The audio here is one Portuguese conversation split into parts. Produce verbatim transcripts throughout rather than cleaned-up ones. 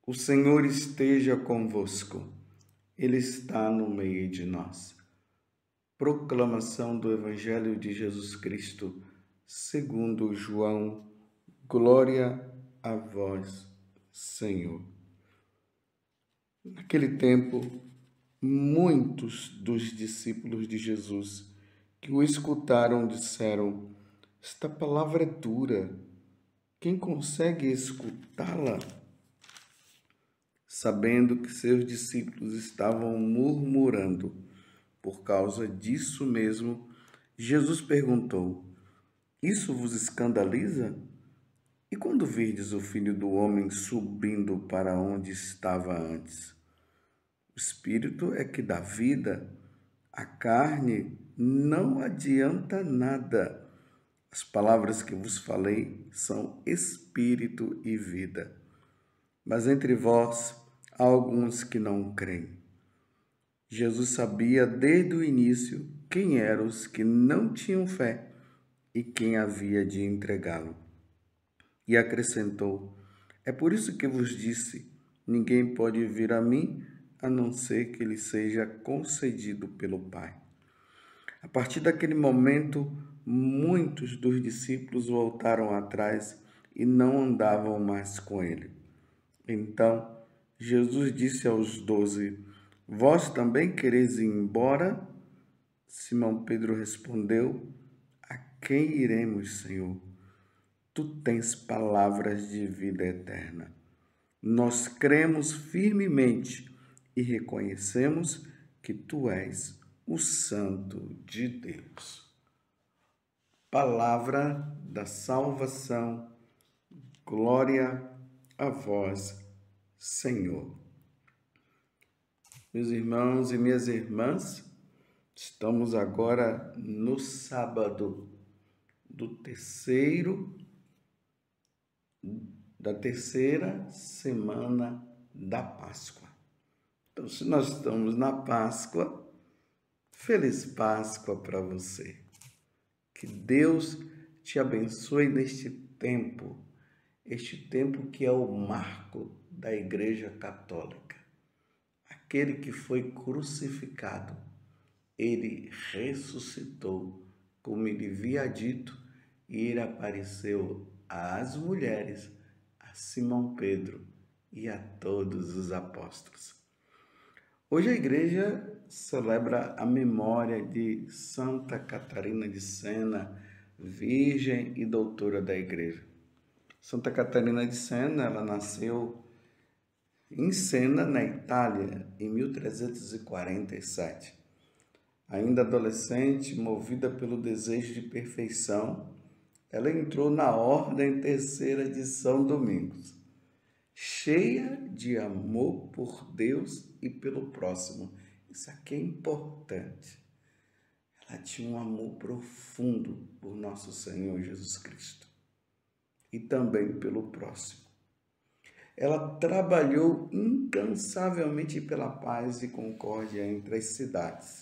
O Senhor esteja convosco, Ele está no meio de nós. Proclamação do Evangelho de Jesus Cristo, segundo João. Glória a vós, Senhor. Naquele tempo, muitos dos discípulos de Jesus que o escutaram disseram: esta palavra é dura, quem consegue escutá-la? Sabendo que seus discípulos estavam murmurando por causa disso mesmo, Jesus perguntou: isso vos escandaliza? E quando virdes o Filho do Homem subindo para onde estava antes? O Espírito é que dá vida, a carne não adianta nada. As palavras que vos falei são espírito e vida. Mas entre vós há alguns que não creem. Jesus sabia desde o início quem eram os que não tinham fé e quem havia de entregá-lo. E acrescentou: é por isso que vos disse, ninguém pode vir a mim a não ser que lhe seja concedido pelo Pai. A partir daquele momento, muitos dos discípulos voltaram atrás e não andavam mais com ele. Então, Jesus disse aos doze: vós também quereis ir embora? Simão Pedro respondeu: a quem iremos, Senhor? Tu tens palavras de vida eterna. Nós cremos firmemente e reconhecemos que tu és o Santo de Deus. Palavra da salvação. Glória a vós, Senhor. Meus irmãos e minhas irmãs, estamos agora no sábado do terceiro, da terceira semana da Páscoa. Então, se nós estamos na Páscoa, feliz Páscoa para você. Que Deus te abençoe neste tempo, este tempo que é o marco da Igreja Católica. Aquele que foi crucificado, ele ressuscitou, como ele havia dito, e ele apareceu às mulheres, a Simão Pedro e a todos os apóstolos. Hoje a igreja celebra a memória de Santa Catarina de Sena, virgem e doutora da igreja. Santa Catarina de Sena, ela nasceu em Sena, na Itália, em mil trezentos e quarenta e sete. Ainda adolescente, movida pelo desejo de perfeição, ela entrou na Ordem Terceira de São Domingos, cheia de amor por Deus e pelo próximo. Isso aqui é importante. Ela tinha um amor profundo por nosso Senhor Jesus Cristo e também pelo próximo. Ela trabalhou incansavelmente pela paz e concórdia entre as cidades.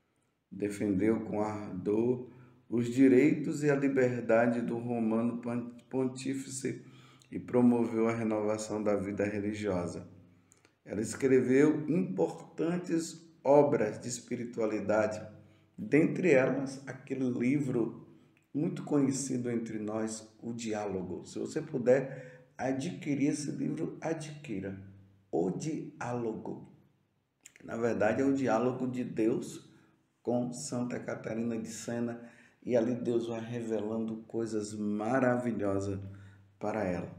Defendeu com ardor os direitos e a liberdade do romano pontífice e promoveu a renovação da vida religiosa. Ela escreveu importantes obras de espiritualidade, dentre elas aquele livro muito conhecido entre nós, O Diálogo. Se você puder adquirir esse livro, adquira. O Diálogo. Na verdade, é o diálogo de Deus com Santa Catarina de Sena, e ali Deus vai revelando coisas maravilhosas para ela.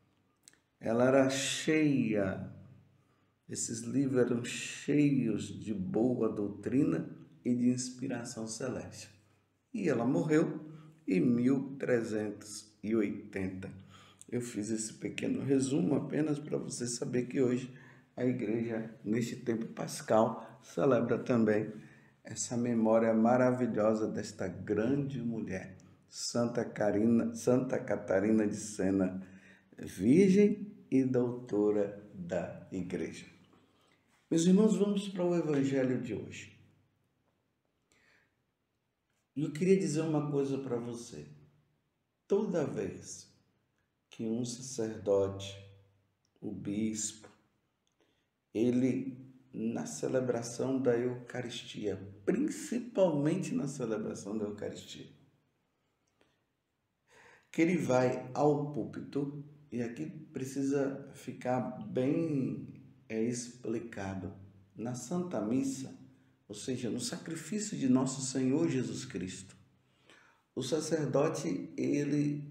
Ela era cheia, esses livros eram cheios de boa doutrina e de inspiração celeste. E ela morreu em mil trezentos e oitenta. Eu fiz esse pequeno resumo apenas para você saber que hoje a igreja, neste tempo pascal, celebra também essa memória maravilhosa desta grande mulher, Santa Carina, Santa Catarina de Sena, virgem e doutora da igreja. Meus irmãos, vamos para o evangelho de hoje. Eu queria dizer uma coisa para você. Toda vez que um sacerdote, o bispo, ele, na celebração da Eucaristia, principalmente na celebração da Eucaristia, que ele vai ao púlpito, e aqui precisa ficar bem é, explicado, na Santa Missa, ou seja, no sacrifício de nosso Senhor Jesus Cristo, o sacerdote, ele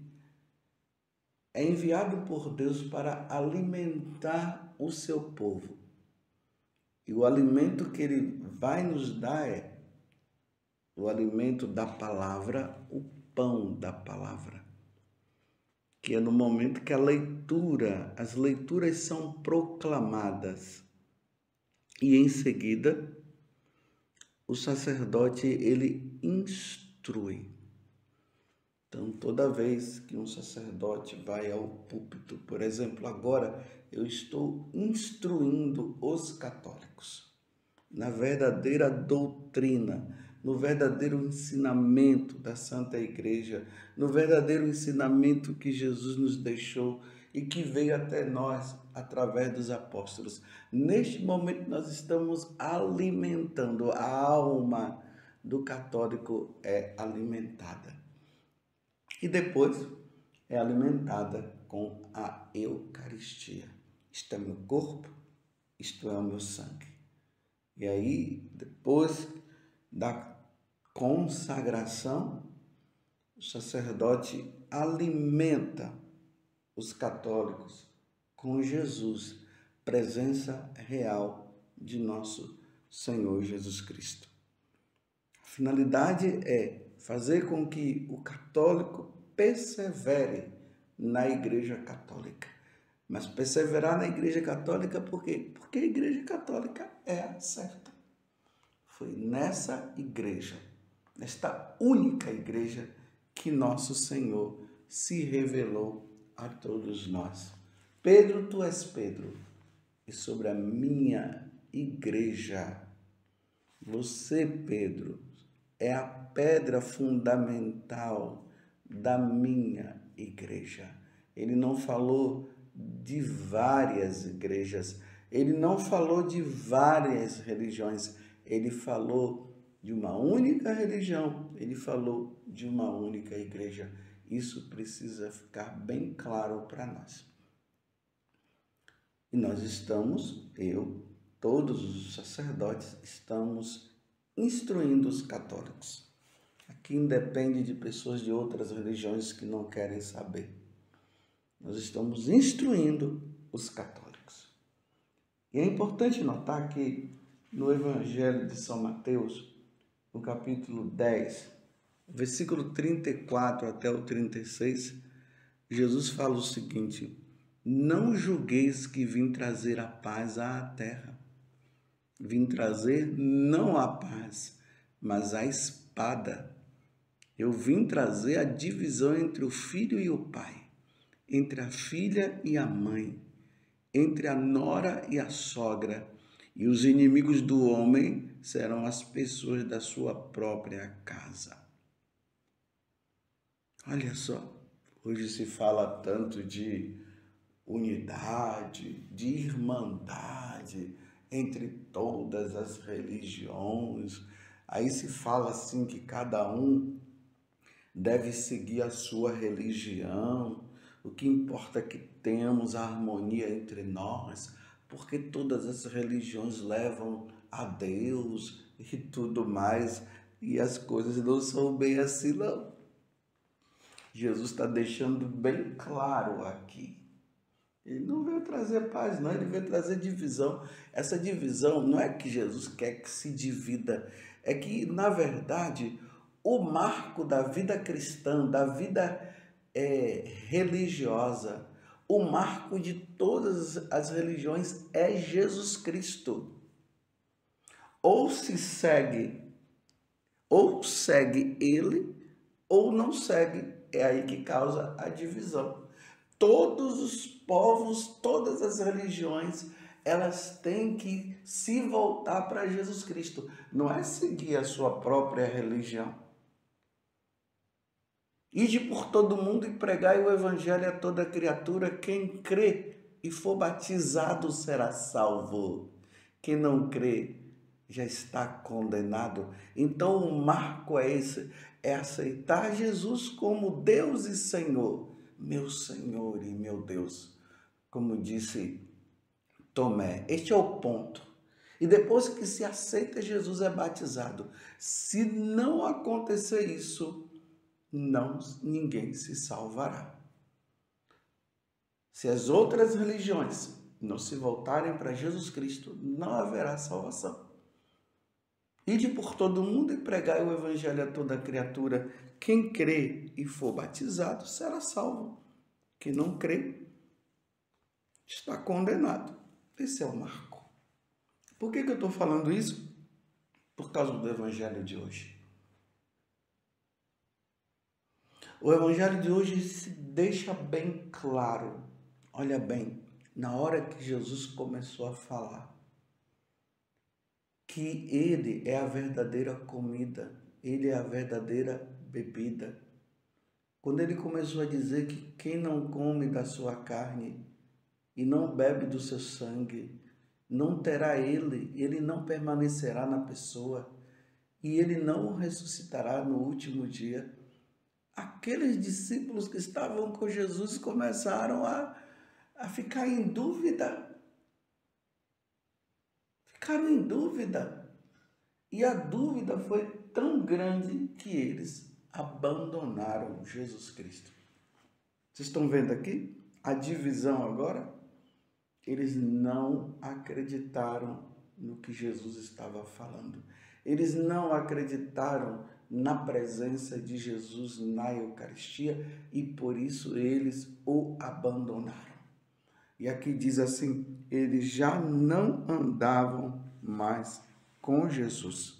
é enviado por Deus para alimentar o seu povo. E o alimento que ele vai nos dar é o alimento da palavra, o pão da palavra. Que é no momento que a leitura, as leituras são proclamadas. E em seguida, o sacerdote, ele instrui. Então, toda vez que um sacerdote vai ao púlpito, por exemplo, agora eu estou instruindo os católicos na verdadeira doutrina, no verdadeiro ensinamento da Santa Igreja, no verdadeiro ensinamento que Jesus nos deixou e que veio até nós através dos apóstolos. Neste momento nós estamos alimentando, a alma do católico é alimentada. E depois é alimentada com a Eucaristia. Isto é meu corpo, isto é o meu sangue. E aí, depois da consagração, o sacerdote alimenta os católicos com Jesus, presença real de nosso Senhor Jesus Cristo. A finalidade é fazer com que o católico persevere na Igreja Católica. Mas perseverar na Igreja Católica por quê? Porque a Igreja Católica é a certa. Foi nessa igreja, nesta única igreja, que nosso Senhor se revelou a todos nós. Pedro, tu és Pedro, e sobre a minha igreja, você, Pedro, é a pedra fundamental da minha igreja. Ele não falou de várias igrejas, ele não falou de várias religiões, ele falou de uma única religião, ele falou de uma única igreja. Isso precisa ficar bem claro para nós. E nós estamos, eu, todos os sacerdotes, estamos instruindo os católicos. Aqui independe de pessoas de outras religiões que não querem saber. Nós estamos instruindo os católicos. E é importante notar que no Evangelho de São Mateus, no capítulo dez, versículo trinta e quatro até o trinta e seis, Jesus fala o seguinte: não julgueis que vim trazer a paz à terra. Vim trazer não a paz, mas a espada. Eu vim trazer a divisão entre o filho e o pai, entre a filha e a mãe, entre a nora e a sogra, e os inimigos do homem serão as pessoas da sua própria casa. Olha só, hoje se fala tanto de unidade, de irmandade entre todas as religiões. Aí se fala assim que cada um deve seguir a sua religião. O que importa é que tenhamos a harmonia entre nós, porque todas as religiões levam a Deus e tudo mais, e as coisas não são bem assim, não. Jesus está deixando bem claro aqui. Ele não veio trazer paz, não, ele veio trazer divisão. Essa divisão não é que Jesus quer que se divida, é que, na verdade, o marco da vida cristã, da vida é, religiosa, o marco de todas as religiões é Jesus Cristo. Ou se segue, ou segue ele, ou não segue. É aí que causa a divisão. Todos os povos, todas as religiões, elas têm que se voltar para Jesus Cristo. Não é seguir a sua própria religião. Ide por todo mundo e pregai o evangelho a toda criatura. Quem crê e for batizado será salvo. Quem não crê já está condenado. Então o marco é esse, é aceitar Jesus como Deus e Senhor, meu Senhor e meu Deus, como disse Tomé. Este é o ponto. E depois que se aceita Jesus, é batizado. Se não acontecer isso, não, ninguém se salvará. Se as outras religiões não se voltarem para Jesus Cristo, não haverá salvação. Ide por todo mundo e pregai o evangelho a toda criatura. Quem crê e for batizado será salvo. Quem não crê está condenado. Esse é o marco. Por que que eu estou falando isso? Por causa do evangelho de hoje. O evangelho de hoje se deixa bem claro. Olha bem, na hora que Jesus começou a falar que ele é a verdadeira comida, ele é a verdadeira bebida. Quando ele começou a dizer que quem não come da sua carne e não bebe do seu sangue, não terá ele, ele não permanecerá na pessoa e ele não ressuscitará no último dia. Aqueles discípulos que estavam com Jesus começaram a, a ficar em dúvida. Ficaram em dúvida. E a dúvida foi tão grande que eles abandonaram Jesus Cristo. Vocês estão vendo aqui a divisão agora? Eles não acreditaram no que Jesus estava falando. Eles não acreditaram na presença de Jesus na Eucaristia e por isso eles o abandonaram. E aqui diz assim, eles já não andavam mais com Jesus.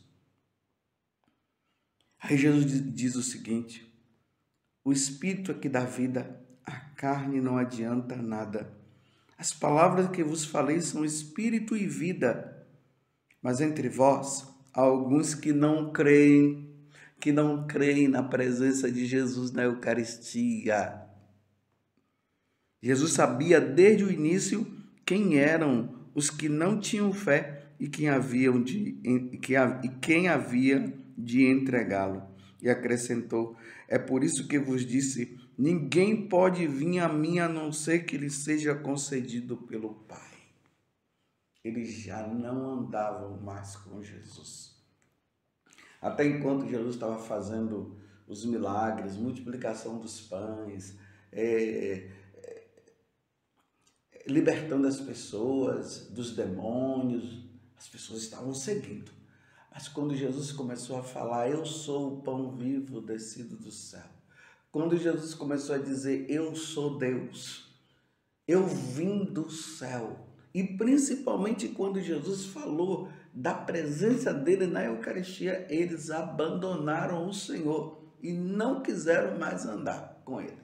Aí Jesus diz o seguinte, o Espírito é que dá vida, a carne não adianta nada. As palavras que vos falei são Espírito e vida, mas entre vós há alguns que não creem, que não creem na presença de Jesus na Eucaristia. Jesus sabia desde o início quem eram os que não tinham fé e quem haviam de, e quem havia de entregá-lo. E acrescentou, é por isso que vos disse, ninguém pode vir a mim a não ser que lhe seja concedido pelo Pai. Eles já não andavam mais com Jesus. Até enquanto Jesus estava fazendo os milagres, multiplicação dos pães, é, é, libertando as pessoas dos demônios, as pessoas estavam seguindo. Mas quando Jesus começou a falar, eu sou o pão vivo descido do céu. Quando Jesus começou a dizer, eu sou Deus, eu vim do céu. E principalmente quando Jesus falou da presença dele na Eucaristia, eles abandonaram o Senhor e não quiseram mais andar com ele.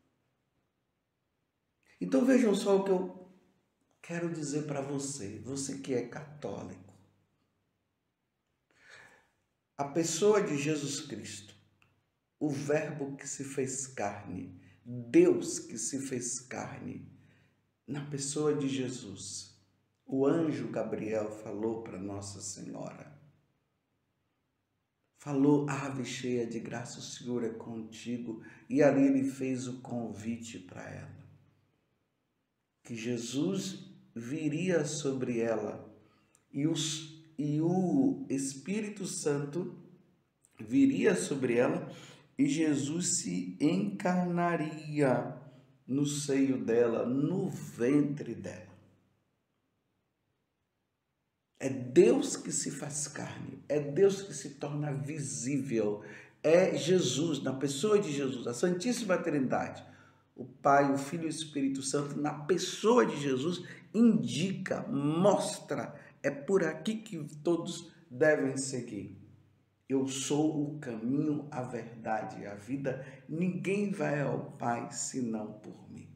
Então vejam só o que eu quero dizer para você, você que é católico. A pessoa de Jesus Cristo, o Verbo que se fez carne, Deus que se fez carne, na pessoa de Jesus, o anjo Gabriel falou para Nossa Senhora. Falou, ave cheia de graça, o Senhor é contigo. E ali ele fez o convite para ela. Que Jesus viria sobre ela e, os, e o Espírito Santo viria sobre ela e Jesus se encarnaria no seio dela, no ventre dela. É Deus que se faz carne, é Deus que se torna visível, é Jesus, na pessoa de Jesus, a Santíssima Trindade, o Pai, o Filho e o Espírito Santo, na pessoa de Jesus, indica, mostra, é por aqui que todos devem seguir. Eu sou o caminho, a verdade e a vida. Ninguém vai ao Pai senão por mim.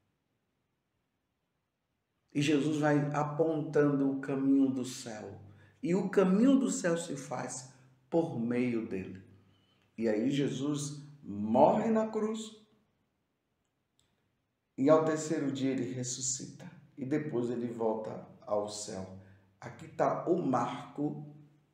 E Jesus vai apontando o caminho do céu. E o caminho do céu se faz por meio dele. E aí Jesus morre na cruz. E ao terceiro dia ele ressuscita. E depois ele volta ao céu. aqui está o marco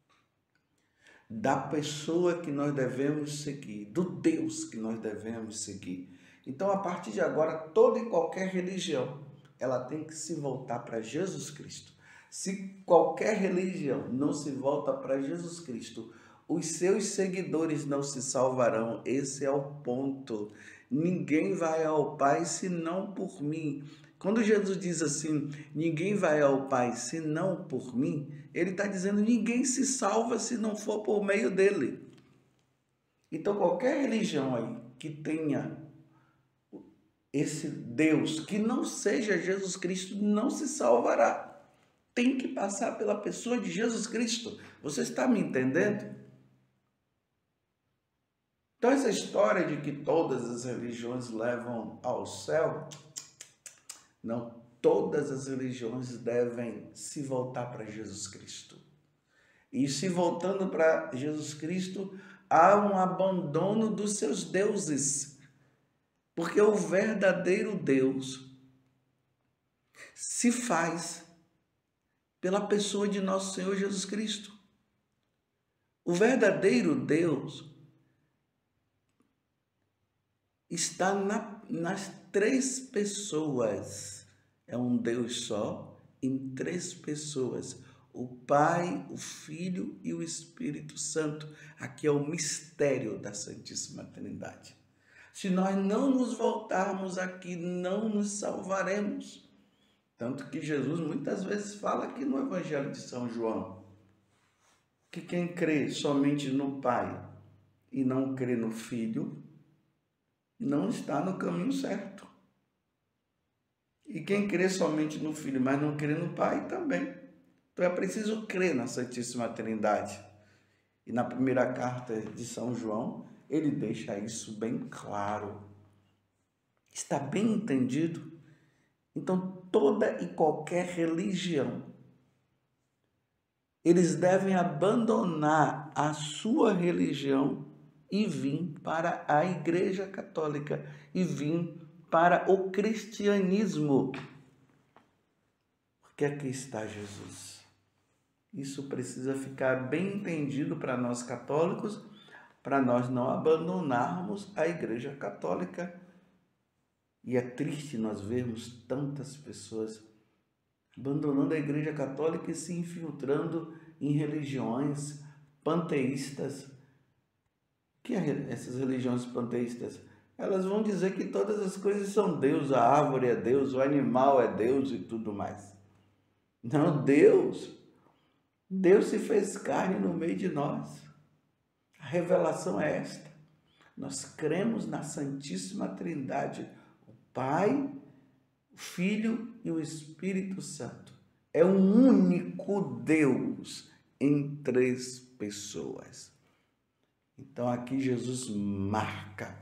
da pessoa que nós devemos seguir, do Deus que nós devemos seguir. Então, a partir de agora, toda e qualquer religião, ela tem que se voltar para Jesus Cristo. Se qualquer religião não se volta para Jesus Cristo, os seus seguidores não se salvarão. Esse é o ponto. Ninguém vai ao Pai senão por mim. Quando Jesus diz assim, ninguém vai ao Pai senão por mim, ele está dizendo, ninguém se salva se não for por meio dele. Então, qualquer religião aí que tenha esse Deus, que não seja Jesus Cristo, não se salvará. Tem que passar pela pessoa de Jesus Cristo. Você está me entendendo? Então, essa história de que todas as religiões levam ao céu, não, todas as religiões devem se voltar para Jesus Cristo. E se voltando para Jesus Cristo, há um abandono dos seus deuses. Porque o verdadeiro Deus se faz pela pessoa de nosso Senhor Jesus Cristo. O verdadeiro Deus está na, nas três pessoas. É um Deus só, em três pessoas. O Pai, o Filho e o Espírito Santo. Aqui é o mistério da Santíssima Trindade. Se nós não nos voltarmos aqui, não nos salvaremos. Tanto que Jesus muitas vezes fala aqui no Evangelho de São João, que quem crê somente no Pai e não crê no Filho, não está no caminho certo. E quem crê somente no Filho, mas não crê no Pai, também. Então é preciso crer na Santíssima Trindade. E na primeira carta de São João, ele deixa isso bem claro. Está bem entendido? Então, toda e qualquer religião, eles devem abandonar a sua religião e vir para a Igreja Católica, e vir para o cristianismo. Porque aqui está Jesus. Isso precisa ficar bem entendido para nós católicos, para nós não abandonarmos a Igreja Católica. E é triste nós vermos tantas pessoas abandonando a Igreja Católica e se infiltrando em religiões panteístas. O que é essas religiões panteístas? Elas vão dizer que todas as coisas são Deus, a árvore é Deus, o animal é Deus e tudo mais. Não, Deus, Deus se fez carne no meio de nós. A revelação é esta. Nós cremos na Santíssima Trindade, o Pai, o Filho e o Espírito Santo. É um único Deus em três pessoas. Então aqui Jesus marca.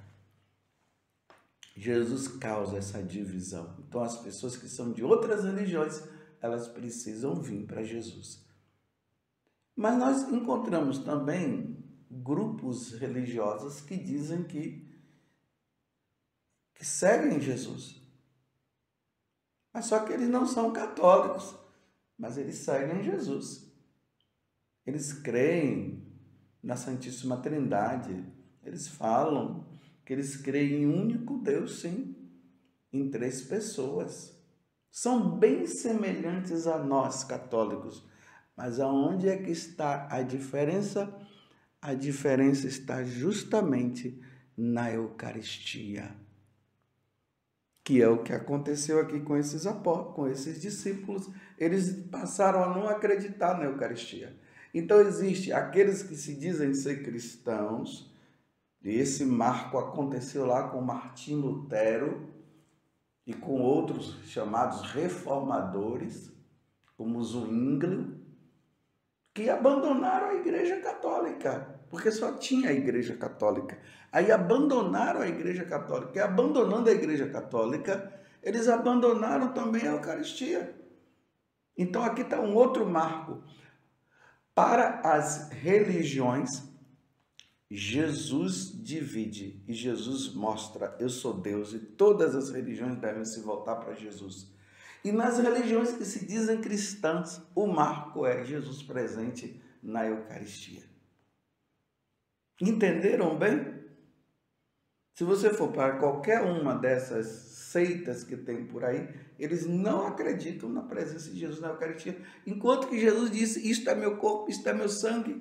Jesus causa essa divisão. Então as pessoas que são de outras religiões, elas precisam vir para Jesus. Mas nós encontramos também grupos religiosos que dizem que, que seguem Jesus. Mas só que eles não são católicos, mas eles seguem Jesus. Eles creem na Santíssima Trindade. Eles falam que eles creem em um único Deus, sim, em três pessoas. São bem semelhantes a nós, católicos. Mas aonde é que está a diferença? A diferença está justamente na Eucaristia, que é o que aconteceu aqui com esses apóstolos, com esses discípulos. Eles passaram a não acreditar na Eucaristia. Então, existe aqueles que se dizem ser cristãos, e esse marco aconteceu lá com Martim Lutero e com outros chamados reformadores, como Zwinglio, que abandonaram a Igreja Católica, porque só tinha a Igreja Católica. Aí abandonaram a Igreja Católica, e abandonando a Igreja Católica, eles abandonaram também a Eucaristia. Então aqui está um outro marco. Para as religiões, Jesus divide e Jesus mostra, eu sou Deus, e todas as religiões devem se voltar para Jesus. E nas religiões que se dizem cristãs, o marco é Jesus presente na Eucaristia. Entenderam bem? Se você for para qualquer uma dessas seitas que tem por aí, eles não acreditam na presença de Jesus na Eucaristia. Enquanto que Jesus disse, isto é meu corpo, isto é meu sangue.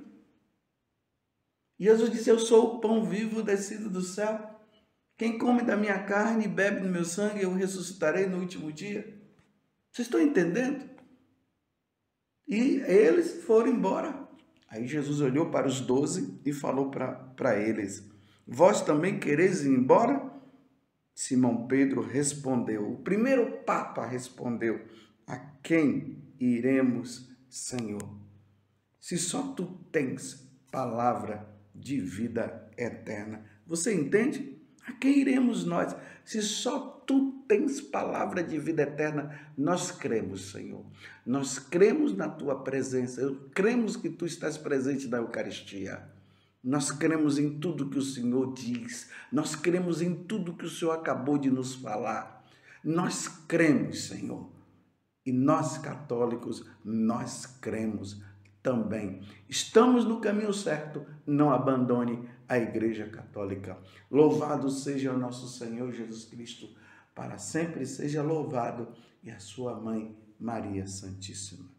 Jesus disse, eu sou o pão vivo descido do céu. Quem come da minha carne e bebe do meu sangue, eu ressuscitarei no último dia. Vocês estão entendendo? E eles foram embora. Aí Jesus olhou para os doze e falou para eles, vós também quereis ir embora? Simão Pedro respondeu, o primeiro Papa respondeu, a quem iremos, Senhor? Se só tu tens palavra de vida eterna. Você entende? A quem iremos nós? Se só tu tens palavra de vida eterna, nós cremos, Senhor. Nós cremos na tua presença, cremos que tu estás presente na Eucaristia. Nós cremos em tudo que o Senhor diz, nós cremos em tudo que o Senhor acabou de nos falar. Nós cremos, Senhor. E nós, católicos, nós cremos também. Estamos no caminho certo, não abandone a Igreja Católica. Louvado seja o nosso Senhor Jesus Cristo, para sempre seja louvado, e a sua mãe, Maria Santíssima.